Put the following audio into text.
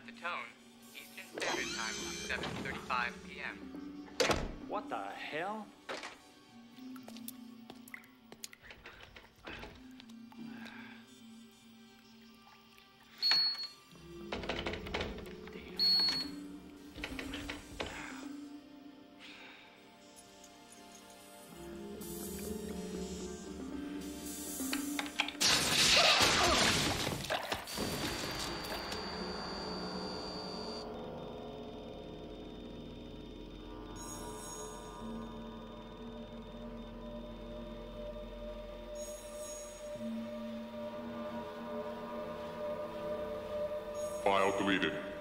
At the tone, Eastern Standard Time will be 7:35 p.m. What the hell? File deleted.